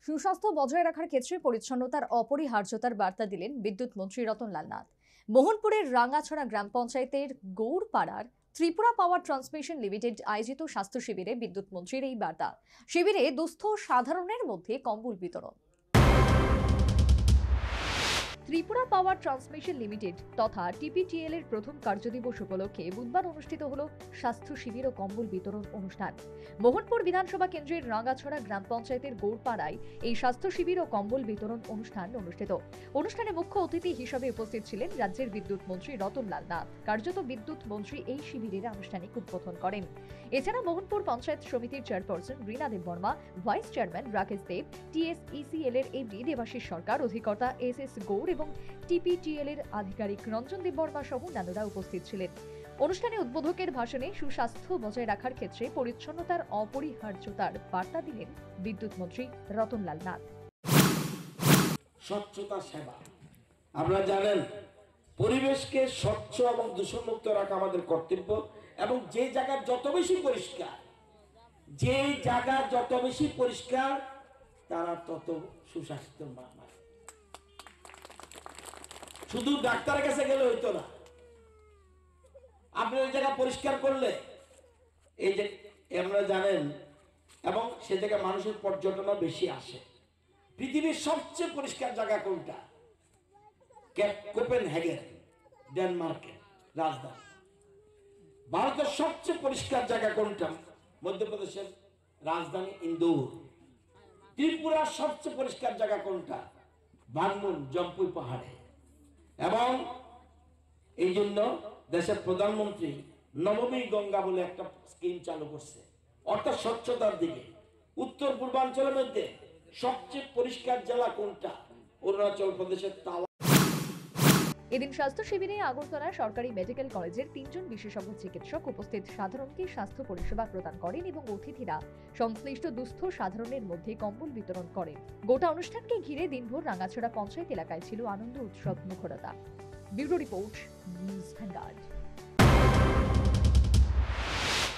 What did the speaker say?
সুস্বাস্থ্য বজায় রাখার ক্ষেত্রে পরিচ্ছন্নতার অপরিহার্যতার বার্তা দিলেন বিদ্যুৎ মন্ত্রী রতনলাল নাথ। মোহনপুরের রাঙ্গাছড়া গ্রাম পঞ্চায়েতের গৌড়পাড়ার ত্রিপুরা পাওয়ার ট্রান্সমিশন লিমিটেড আয়োজিত স্বাস্থ্য শিবিরে বিদ্যুৎ মন্ত্রীর এই বার্তা। শিবিরে দুস্থ সাধারণের মধ্যে কম্বল বিতরণ। ত্রিপুরা পাওয়ার ট্রান্সমিশন লিমিটেড তথা টিপিটিএল এর প্রথম কার্যদিবস উপলক্ষে বুধবার অনুষ্ঠিত হল স্বাস্থ্য শিবির ও কম্বল বিতরণ অনুষ্ঠান। মোহনপুর বিধানসভা কেন্দ্রের রাঙ্গাছড়া গ্রাম পঞ্চায়েতের গৌড়পাড়ায় এই স্বাস্থ্য শিবির ও কম্বল বিতরণ অনুষ্ঠান অনুষ্ঠিত। অনুষ্ঠানে মুখ্য অতিথি হিসেবে উপস্থিত ছিলেন রাজ্যের বিদ্যুৎ মন্ত্রী রতনলাল নাথ। কার্যত বিদ্যুৎ মন্ত্রী এই শিবিরের আনুষ্ঠানিক উদ্বোধন করেন। এছাড়া মোহনপুর পঞ্চায়েত সমিতির chairperson Rina Debbarma, vice chairman Rakesh Deb, TSECL এর এমডি দেবাশিস সরকার, অধিকর্তা এস গৌড় এবং টিপিটিএল এর আধিকারিক রঞ্জন দেববর্মা সহ অন্যান্যরা উপস্থিত ছিলেন। অনুষ্ঠানে উদ্বোধকের ভাষণে সুস্বাস্থ্য বজায় রাখার ক্ষেত্রে পরিচ্ছন্নতার অপরিহার্যতার বার্তা দিলেন বিদ্যুৎ মন্ত্রী রতনলাল নাথ। স্বচ্ছতা সেবা, আপনারা জানেন পরিবেশকে স্বচ্ছ এবং দূষণমুক্ত রাখা আমাদের কর্তব্য, এবং যে জায়গা যত বেশি পরিষ্কার তারা তত সুস্বাস্থ্য পায়। শুধু ডাক্তারের কাছে গেলে হইতো না, আপনি ওই জায়গা পরিষ্কার করলে এই যে আপনারা জানেন, এবং সে জায়গায় মানুষের পর্যটনও বেশি আসে। পৃথিবীর সবচেয়ে পরিষ্কার জায়গা কোনটা? কোপেনহেগেন, ডেনমার্কের রাজধানী। ভারতের সবচেয়ে পরিষ্কার জায়গা কোনটা? মধ্যপ্রদেশের রাজধানী ইন্দোর। ত্রিপুরার সবচেয়ে পরিষ্কার জায়গা কোনটা? বানমুন, জম্পুই পাহাড়ে। এবং এই জন্য দেশের প্রধানমন্ত্রী নবমী গঙ্গা বলে একটা স্কিম চালু করছে, অর্থাৎ স্বচ্ছতার দিকে। উত্তর পূর্বাঞ্চলের মধ্যে সবচেয়ে পরিষ্কার জেলা কোনটা? অরুণাচল প্রদেশের তাওয়া। এদিন স্বাস্থ্য শিবিরে আগরতলা সরকারি মেডিকেল কলেজের 3 জন বিশেষজ্ঞ চিকিৎসক উপস্থিত সাধারণকে স্বাস্থ্য পরিষেবা প্রদান করেন এবং অতিথিরা সংশ্লিষ্ট দুস্থ সাধারণের মধ্যে কম্বল বিতরণ করেন। গোটা অনুষ্ঠানকে ঘিরে দিনভর রাঙ্গাছড়া পঞ্চায়েত এলাকায় ছিল আনন্দ উৎসব মুখরতা। Bureau report, News vanguard.